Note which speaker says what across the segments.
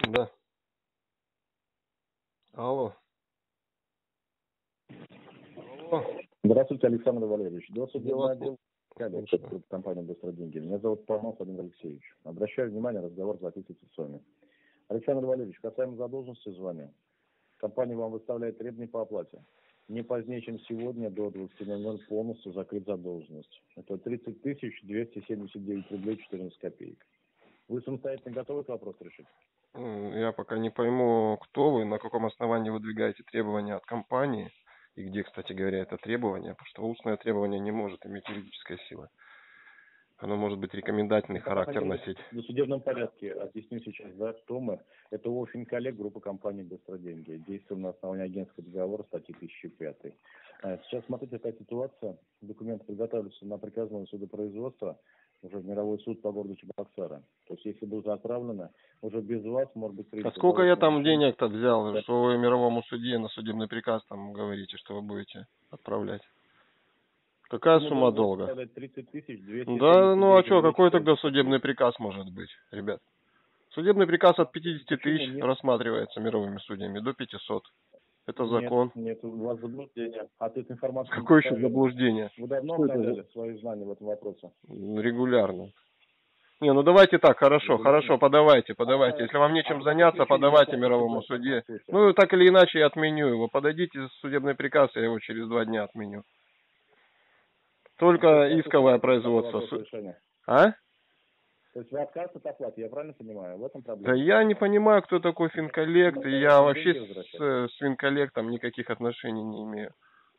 Speaker 1: Да. Алло. Алло.
Speaker 2: Здравствуйте, Александр Валерьевич.
Speaker 1: Дело
Speaker 2: Досудебный отдел компании «Быстроденьги». Меня зовут Павлов Владимир Алексеевич. Обращаю внимание, разговор записывается с вами. Александр Валерьевич, касаемо задолженности звания. Компания вам выставляет требования по оплате. Не позднее, чем сегодня, до 20:00 полностью закрыть задолженность. Это 30 279 рублей 14 копеек. Вы самостоятельно готовы этот вопрос решить?
Speaker 1: Я пока не пойму, кто вы, на каком основании выдвигаете требования от компании, и где, кстати говоря, это требование, потому что устное требование не может иметь юридической силы. Оно может быть рекомендательный характер носить.
Speaker 2: В судебном порядке объясню сейчас, да, кто мы. Это ООО «Финколлег», группа компании «Быстроденьги». Действуем на основании агентского договора статьи 1005. Сейчас смотрите, какая ситуация. Документы подготавливаются на приказное судопроизводство уже в мировой суд по городу Чебоксары. То есть, если будут отправлены, уже без вас, может быть...
Speaker 1: А сколько я там денег-то взял, что вы мировому судье на судебный приказ там говорите, что вы будете отправлять? Какая сумма долга?
Speaker 2: 30 200.
Speaker 1: Да, ну а что, какой тогда судебный приказ может быть, ребят? Судебный приказ от 50 тысяч рассматривается мировыми судьями до 500. Это закон.
Speaker 2: Нет, у вас заблуждение. От этой информации...
Speaker 1: Какое еще заблуждение?
Speaker 2: Вы давно обновляли свои знания в этом вопросе?
Speaker 1: Регулярно. Не, ну давайте так, хорошо, подавайте. Если вам нечем заняться, подавайте мировому судье. Ну, так или иначе, я отменю его. Подадите судебный приказ, я его через 2 дня отменю. Только исковое производство. А?
Speaker 2: То есть вы отказ от оплаты, я правильно понимаю? В этом проблема?
Speaker 1: Да я не понимаю, кто такой Финколлект, и я вообще с Финколлектом никаких отношений не имею.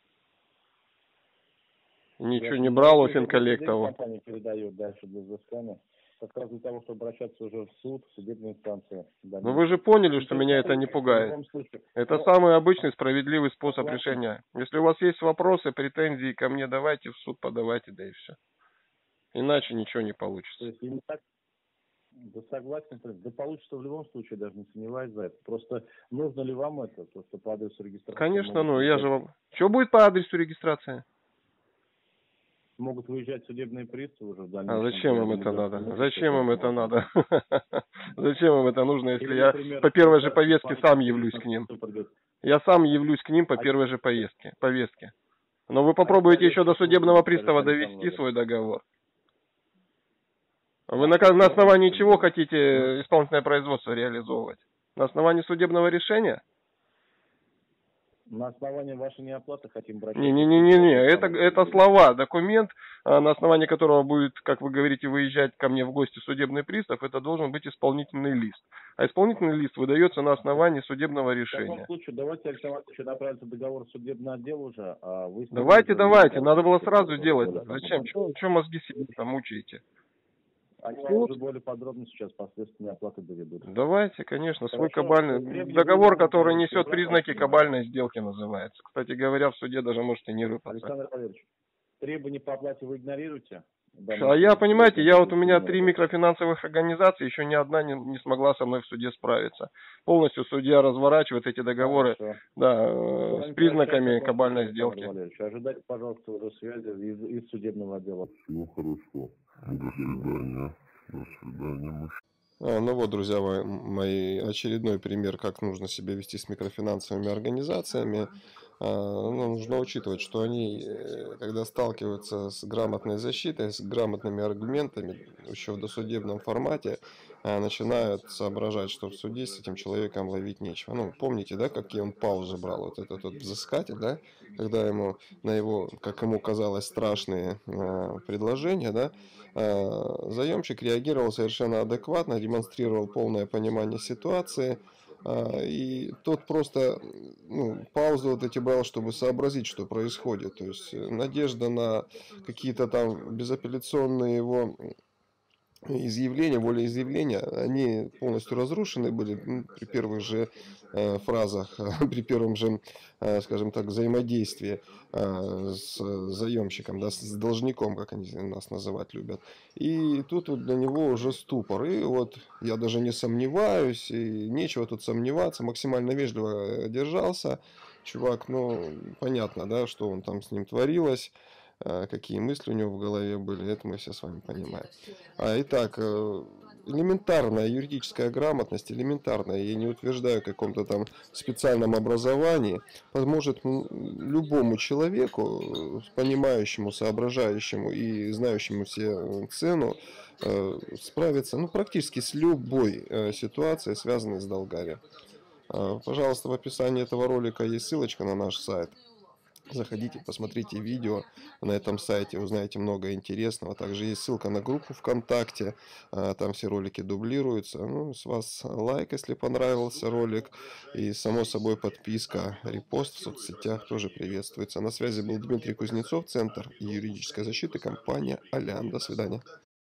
Speaker 1: Ничего не брал у Финколлекта.
Speaker 2: Компания передает дальше для взыскания. Как раз для того, чтобы обращаться уже в суд, в судебную инстанцию.
Speaker 1: Ну вы же поняли, что меня это не пугает. Это самый обычный справедливый способ решения. Если у вас есть вопросы, претензии ко мне, давайте в суд подавайте, да и все. Иначе ничего не получится.
Speaker 2: То есть, не так... Да согласен, да получится в любом случае, даже не сомневаюсь за это. Просто нужно ли вам это, то, что по адресу регистрации?
Speaker 1: Конечно, ну я же вам... Что будет по адресу регистрации?
Speaker 2: Могут выезжать судебные приставы уже в дальнейшем.
Speaker 1: А зачем им это надо? Зачем им это надо? Зачем им это нужно, если я по первой же повестке сам явлюсь к ним? Я сам явлюсь к ним по первой же повестке. Но вы попробуете еще до судебного пристава довести свой договор. Вы на основании чего хотите исполнительное производство реализовывать? На основании судебного решения?
Speaker 2: На основании вашей неоплаты хотим брать...
Speaker 1: Не, это слова. Документ, на основании которого будет, как вы говорите, выезжать ко мне в гости судебный пристав, это должен быть исполнительный лист. А исполнительный лист выдается на основании судебного решения. В таком
Speaker 2: случае, давайте, Александр Иванович, направится договор в судебный отдел уже. А вы...
Speaker 1: Давайте, надо было сразу делать. Зачем? Чего мозги себе там мучаете?
Speaker 2: Они уже более подробно сейчас последствия оплаты доведут.
Speaker 1: Давайте, конечно, свой кабальный... Договор, который несет признаки кабальной сделки, называется. Кстати говоря, в суде даже может и не рыпаться.
Speaker 2: Александр Валерьевич, требования по оплате вы игнорируете?
Speaker 1: А я, понимаете, у меня 3 микрофинансовых организации, еще ни одна не смогла со мной в суде справиться. Полностью судья разворачивает эти договоры, с признаками кабальной сделки.
Speaker 2: Ожидайте, пожалуйста, уже связи из судебного отдела.
Speaker 3: Всего хорошо. До свидания. До свидания.
Speaker 1: Ну вот, друзья мои, очередной пример, как нужно себя вести с микрофинансовыми организациями. Нужно учитывать, что они, когда сталкиваются с грамотной защитой, с грамотными аргументами, еще в досудебном формате, начинают соображать, что в суде с этим человеком ловить нечего. Ну, помните, да, какие он паузы брал, вот этот вот взыскатель, да, когда ему на его, как ему казалось, страшные предложения, да, заемщик реагировал совершенно адекватно, демонстрировал полное понимание ситуации, и тот просто паузу вот эти брал, чтобы сообразить, что происходит. То есть надежда на какие-то там безапелляционные его изъявления, волеизъявления, они полностью разрушены были при первых же фразах, при первом же, скажем так, взаимодействии с заемщиком, да, с должником, как они нас называть любят. И тут вот для него уже ступор. И вот я даже не сомневаюсь, и нечего тут сомневаться, максимально вежливо держался. Чувак, понятно, да, что он там с ним творилось. Какие мысли у него в голове были, это мы все с вами понимаем. Итак, элементарная юридическая грамотность, элементарная, я не утверждаю о каком-то там специальном образовании, поможет любому человеку, понимающему, соображающему и знающему все цену, справиться, ну, практически с любой ситуацией, связанной с долгами. Пожалуйста, в описании этого ролика есть ссылочка на наш сайт. Заходите, посмотрите видео на этом сайте, узнаете много интересного. Также есть ссылка на группу ВКонтакте, там все ролики дублируются. Ну, с вас лайк, если понравился ролик. И, само собой, подписка, репост в соцсетях тоже приветствуется. На связи был Дмитрий Кузнецов, Центр юридической защиты, компания Алян. До свидания.